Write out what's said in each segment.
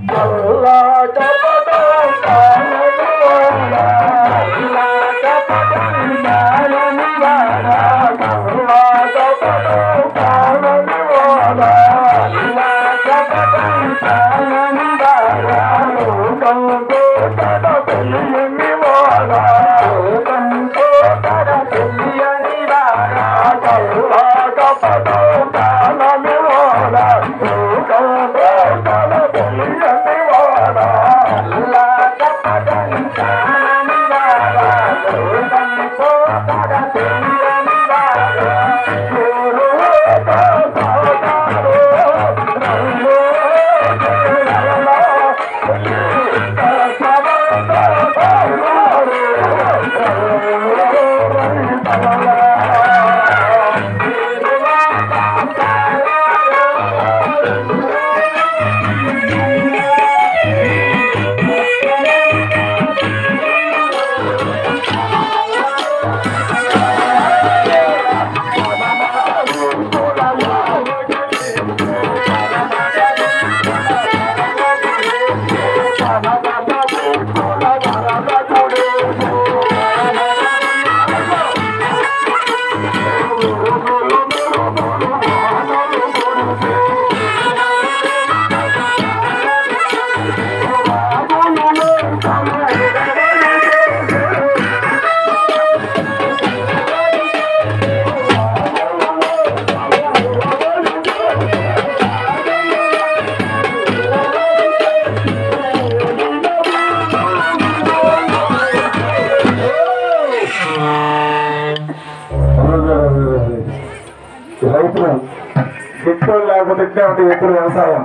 రైతులు పెట్టుబడి లేకపోతే ఎప్పుడు వ్యవసాయం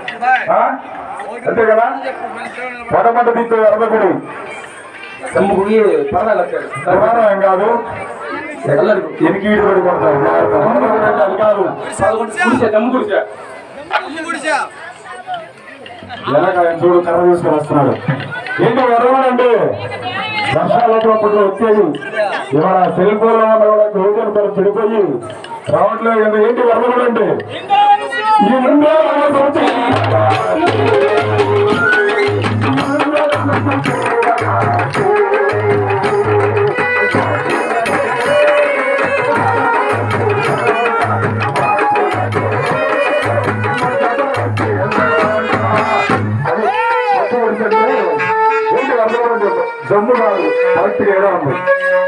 అంతే కదా. పడమంట దీంతో ఎరదకుడు ప్రధానం కాదు, ఎనికి వీడు పడి పడతారు అది కాదు. వెనక ఆయన చూడు కర్ర తీసుకొని వస్తున్నాడు. ఏంటి ఎరవడండి వర్షాలప్పుడు వచ్చేది ఇవాళ సెల్ ఫోన్ లో ఉన్న కూడా రోజులు కూడా చెడిపోయి రావట్లేదు కదా. ఏంటి ఎరవడండి ఈ ముందే జమ్ము కాదు కరెక్ట్గా ఏదో ఉంది.